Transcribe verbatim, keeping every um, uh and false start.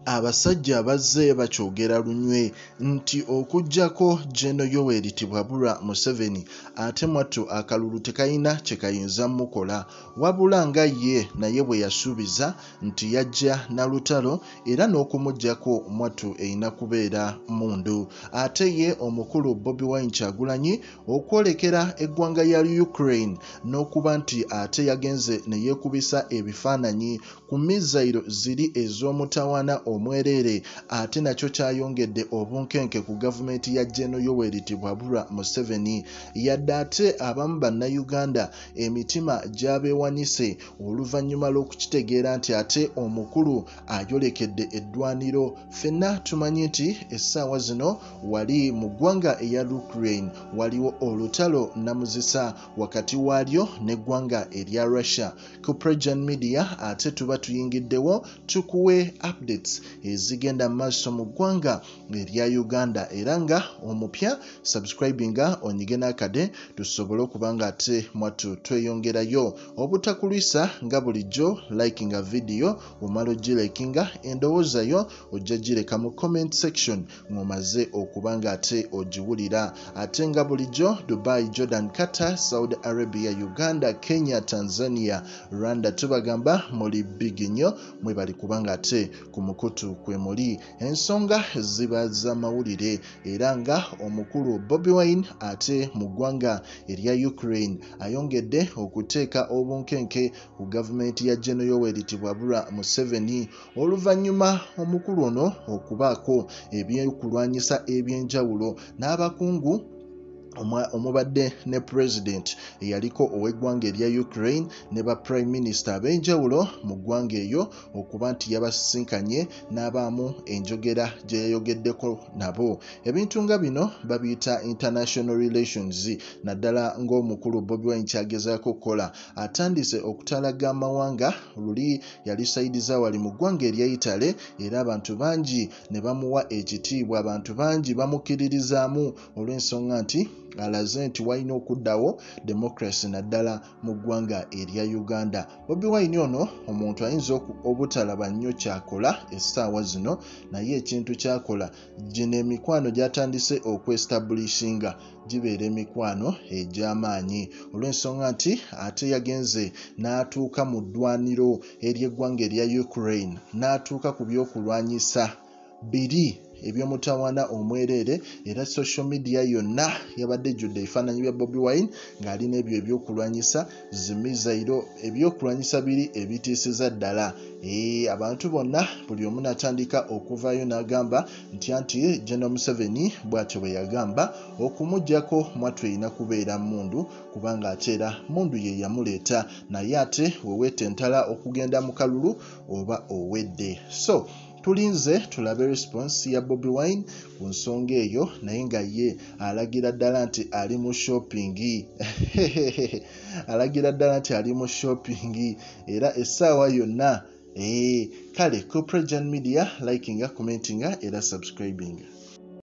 Abasajja bazze bakyogera lunywe nti okujjako General Yoweri Tibwabura Museveni ate mwattu akalulu tekayina kye kayinza mukola wabula nga ye naye bwe yasuubiza nti yajja na lutalo era n'okumuggyako mwattu erina kubeera mundu. Ate ye omukulu Bobi Wine Kyagulanyi okwolekera eggwanga ya Ukraine n'okuba nti ate yagenze ne yeekubisa ebifaananyi ku mizayiro ziri ez'omutawaana omwerere ate nakyo kyayongedde obunkenke ku gavumenti ya General Yoweri Tibwabura Museveni. Yadde ate abamu bannayuganda emitima gyabeewanise oluvannyuma lw'okukitegeera nti ate omukulu ayolekedde eddwaniro. Ffenna tumanyi nti essaawa zino wali mu ggwanga eya Ukraine waliwo olutalo namuzisa wakati waalyo n'eggwanga erya Russia. Ku PROJOURN Media ate tuba tuyingiddewo tukuwe updates ezigenda maaso mu ggwanga erya Uganda era nga omupya subscribinga onyige n'akade tusobole okubanga ate mwattu tweyongerayo. Obutakulwisa nga bulijjo likinga video omala ogilikinga endowooza yo ojja gireka mu comment section ng'omaze okubanga ate ogiwulira. Ate nga bulijjo Dubai, Jordan, Qatar, Saudi Arabia, Uganda, Kenya, Tanzania, Rwanda tubagamba muli big nnyo mwe bali kubanga ate ku mukutu kwe muli. Ensonga ziba za mawulire era nga omukulu Bobi Wine ate mu ggwanga erya Ukraine ayongedde okuteeka obunkenke ku gavumenti ya General Yoweri Tibwabura Museveni oluvannyuma omukulu ono okubaako ebyokulwanyisa eby'enjawulo n'abakungu omubadde ne president eyaliko ow'eggwanga erya Ukraine ne ba prime minister ab'enjawulo mu ggwanga eyo okuba nti yabasisinkanye n'abaamu enjogera gye yayogeddeko nabo. Ebintu nga bino babiyita international relations naddala ng'omukulu Bobi Wine kyagezaako okukola. Atandise okutalaga amawanga luli yali sayidiza wali mu ggwanga erya Italy era abantu bangi ne bamuwa ekitiibwa, abantu bangi bamukkiririzaamu olw'ensonga nti alaze nti walina okuddawo democracy naddala mu ggwanga erya Uganda. Bobi Wine ono omuntu ayinza obutalaba nnyo kyakola essaawa zino naye ekintu kyakola gino emikwano gy'atandise okwestablishinga gibeera emikwano egy'amaanyi olw'ensonga nti ate yagenze n'atuuka mu ddwaniro ery'eggwanga erya Ukraine n'atuuka ku byokulwanyisa biri ebyomutawaana omwerere era social media yonna yabadde ejjudde ebifaananyi bya Bobi Wine ng'alina ebyo ebyokulwanyisa zimizayiro ebyokulwanyisa biri ebitiisiza ddala. Ee, abantu bonna buli omu n'atandika okuvaayo n'agamba nti anti General Museveni bw'atyo bwe yagamba okumuggyako mwattu erina kubeera mundu kubanga ate era mundu ye yamuleeta naye ate weweetentala okugenda mu kalulu oba owedde. So tulinze tulabe response ya Bobi Wine ku nsonga eyo naye nga ye alagira ddala nti ali mu shopping alagira ddala nti ali mu shopping era essaawa yonna. Eh, kale ku PROJOURN Media likinga, commentinga era subscribinga.